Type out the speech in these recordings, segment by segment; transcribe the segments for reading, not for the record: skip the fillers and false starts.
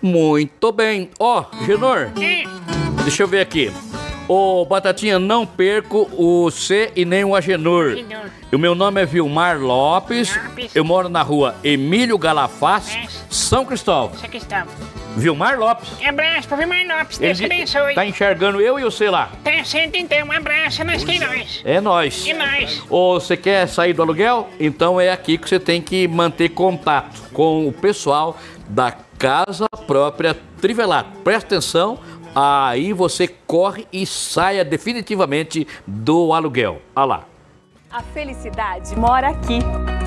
Muito bem. Ó, Genor, deixa eu ver aqui. Ô, Batatinha, não perco o C e nem o Agenor. O meu nome é Vilmar Lopes. Eu moro na rua Emílio Galafaz, São Cristóvão. Vilmar Lopes. Abraço pra Vilmar Lopes, Deus te abençoe. Tá enxergando eu e você lá? Tá certo então, um abraço, nós que nós. É nós. E nós. Ou você quer sair do aluguel? Então é aqui que você tem que manter contato com o pessoal da Casa Própria Trivelato. Presta atenção, aí você corre e saia definitivamente do aluguel. Olha lá. A felicidade mora aqui.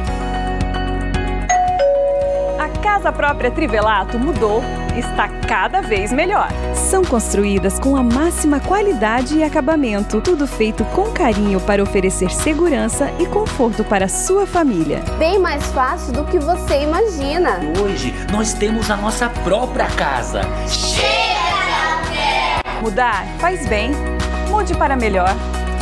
A Casa Própria Trivelato mudou, está cada vez melhor. São construídas com a máxima qualidade e acabamento, tudo feito com carinho para oferecer segurança e conforto para a sua família. Bem mais fácil do que você imagina. Hoje nós temos a nossa própria casa. Mudar faz bem, mude para melhor.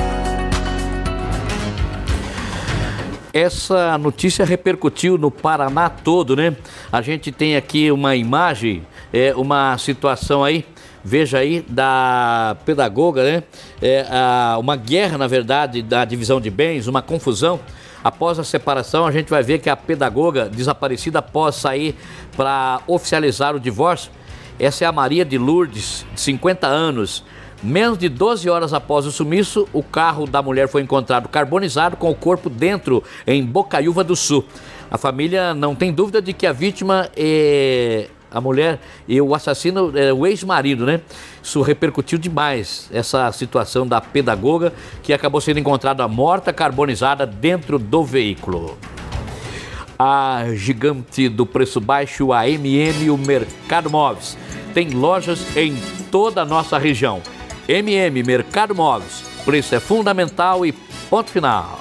Essa notícia repercutiu no Paraná todo, né? A gente tem aqui uma imagem, uma situação aí, veja aí, da pedagoga, né? Uma guerra, na verdade, da divisão de bens, uma confusão. Após a separação, a gente vai ver que a pedagoga desaparecida após sair para oficializar o divórcio, essa é a Maria de Lourdes, de 50 anos. Menos de 12 horas após o sumiço, o carro da mulher foi encontrado carbonizado com o corpo dentro, em Bocaiúva do Sul. A família não tem dúvida de que a vítima é a mulher e o assassino é o ex-marido, né? Isso repercutiu demais, essa situação da pedagoga que acabou sendo encontrada morta, carbonizada dentro do veículo. A gigante do preço baixo, a MM, o Mercado Móveis, tem lojas em toda a nossa região. MM Mercado Móveis, preço é fundamental e ponto final.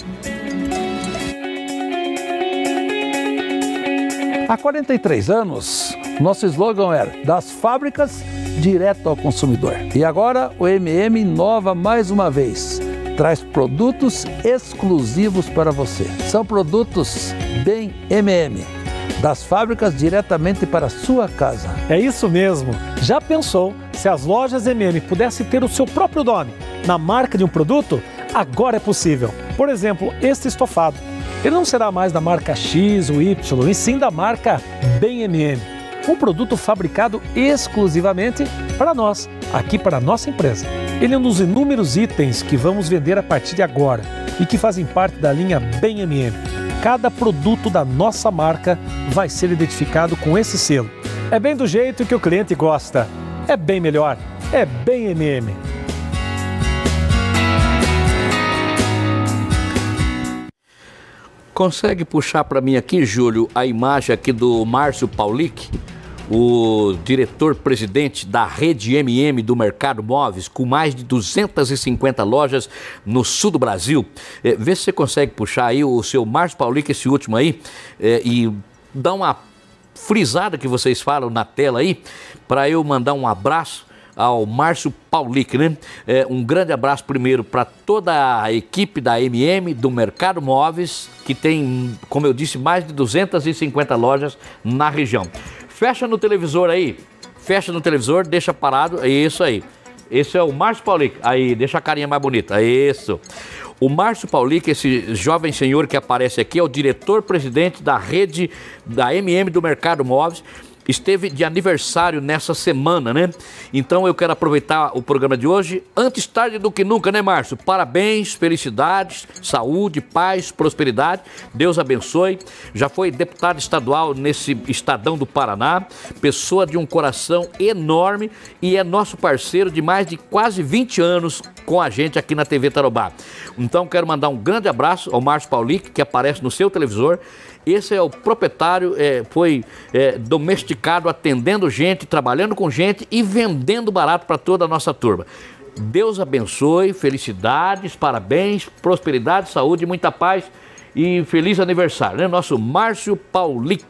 Há 43 anos, nosso slogan era das fábricas direto ao consumidor. E agora o MM inova mais uma vez. Traz produtos exclusivos para você. São produtos bem MM. Das fábricas diretamente para a sua casa. É isso mesmo. Já pensou se as lojas MM pudessem ter o seu próprio nome na marca de um produto? Agora é possível. Por exemplo, este estofado. Ele não será mais da marca X ou Y, e sim da marca Bem MM. Um produto fabricado exclusivamente para nós, aqui para a nossa empresa. Ele é um dos inúmeros itens que vamos vender a partir de agora e que fazem parte da linha Bem MM. Cada produto da nossa marca vai ser identificado com esse selo. É bem do jeito que o cliente gosta. É bem melhor. É Bem MM. Consegue puxar para mim aqui, Júlio, a imagem aqui do Márcio Paulic, o diretor-presidente da rede MM do Mercado Móveis, com mais de 250 lojas no sul do Brasil. Vê se você consegue puxar aí o seu Márcio Paulic, esse último aí, e dá uma frisada que vocês falam na tela aí, para eu mandar um abraço ao Márcio Paulic, né? Um grande abraço primeiro para toda a equipe da MM, do Mercado Móveis, que tem, como eu disse, mais de 250 lojas na região. Fecha no televisor aí, fecha no televisor, deixa parado, é isso aí. Esse é o Márcio Paulic, aí, deixa a carinha mais bonita, é isso. O Márcio Paulic, esse jovem senhor que aparece aqui, é o diretor-presidente da rede da MM do Mercado Móveis. Esteve de aniversário nessa semana, né? Então eu quero aproveitar o programa de hoje, antes tarde do que nunca, né, Márcio? Parabéns, felicidades, saúde, paz, prosperidade, Deus abençoe. Já foi deputado estadual nesse estadão do Paraná, pessoa de um coração enorme e é nosso parceiro de mais de quase 20 anos com a gente aqui na TV Tarobá. Então quero mandar um grande abraço ao Márcio Paulic, que aparece no seu televisor. Esse é o proprietário, foi domesticado, atendendo gente, trabalhando com gente e vendendo barato para toda a nossa turma. Deus abençoe, felicidades, parabéns, prosperidade, saúde, muita paz e feliz aniversário, né? Nosso Márcio Paulic.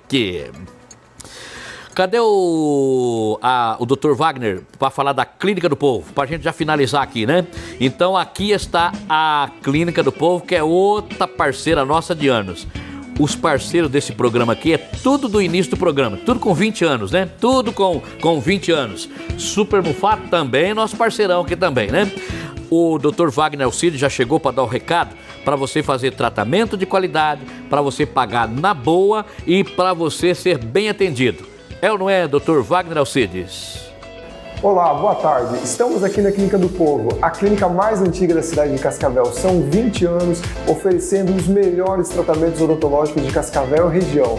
Cadê o Dr. Wagner para falar da Clínica do Povo? Para a gente já finalizar aqui, né? Então aqui está a Clínica do Povo, que é outra parceira nossa de anos. os parceiros desse programa aqui é tudo do início do programa, tudo com 20 anos, né? Tudo com 20 anos. Super Mufato também, nosso parceirão aqui também, né? O Dr. Wagner Alcides já chegou para dar o recado para você fazer tratamento de qualidade, para você pagar na boa e para você ser bem atendido. É ou não é, Dr. Wagner Alcides? Olá, boa tarde. Estamos aqui na Clínica do Povo, a clínica mais antiga da cidade de Cascavel. São 20 anos oferecendo os melhores tratamentos odontológicos de Cascavel e região.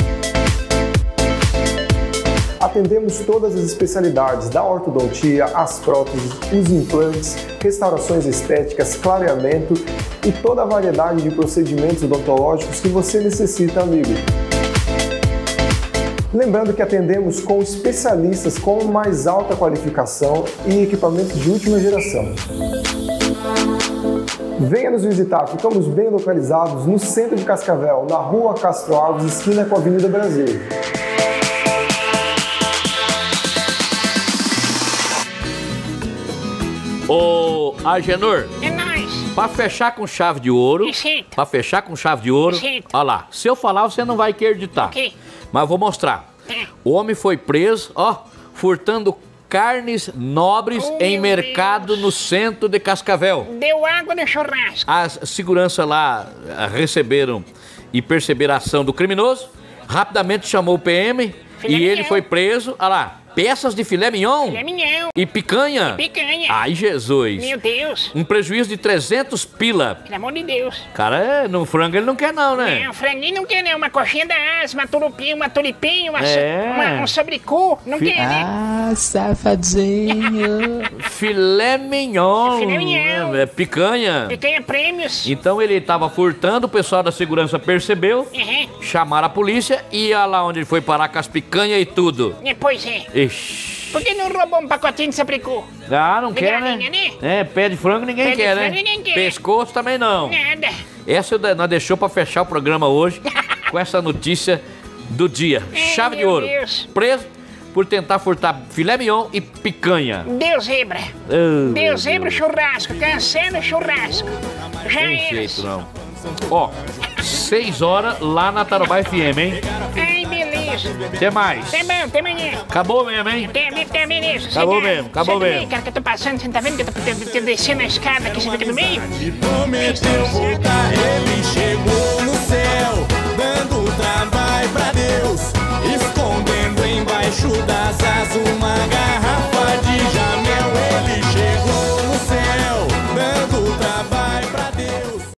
Atendemos todas as especialidades da ortodontia, as próteses, os implantes, restaurações estéticas, clareamento e toda a variedade de procedimentos odontológicos que você necessita, amigo. Lembrando que atendemos com especialistas com mais alta qualificação e equipamentos de última geração. Venha nos visitar, ficamos bem localizados no centro de Cascavel, na Rua Castro Alves, esquina com a Avenida Brasil. Ô, Agenor, É nóis. pra fechar com chave de ouro, Receita. pra fechar com chave de ouro, Receita. olha lá, se eu falar você não vai acreditar, Ok. mas eu vou mostrar. É. O homem foi preso, ó, furtando carnes nobres Oh, em meu mercado Deus. no centro de Cascavel. Deu água no churrasco. As segurança lá receberam e perceberam a ação do criminoso, rapidamente chamou o PM Filé e ele mignon. foi preso, olha lá, peças de filé mignon Filé mignon. e picanha. Picanha. Ai, Jesus. Meu Deus. Um prejuízo de 300 pila. Pelo amor de Deus. Cara, no frango ele não quer não, né? Não, franguinho não quer não. Uma coxinha da asa, uma turupinha, uma tulipinha, É. um sobrecu. Não quer, né? Ah, safadinho. Filé mignon. Filé mignon. É picanha. Picanha prêmios. Então ele tava furtando, o pessoal da segurança percebeu, Uhum. chamaram a polícia e olha lá onde ele foi parar com as picanhas e tudo. Pois é. Ixi. Por que não roubou um pacotinho de sobrecu? Ah, não De quer, né? galinha, né? É, pé de frango ninguém Pé de quer, frango né? ninguém quer. Pescoço também não. Nada. Essa nós deixou pra fechar o programa hoje com essa notícia do dia. Chave de meu ouro. Deus. Preso por tentar furtar filé mignon e picanha. Deu zebra. Oh, Deu meu zebra o Deus. churrasco. Cancela o churrasco. Já Tem era. jeito não. Ó, 6 horas lá na Tarobá FM, hein? Ai, beleza. Até mais. Tá bom, até amanhã. Acabou mesmo, hein? Até beleza. Acabou mesmo, acabou Sai do mesmo. meio, cara, que eu tô passando, você não tá vendo que eu tô descendo a escada aqui, você fica no meio? E prometeu voltar.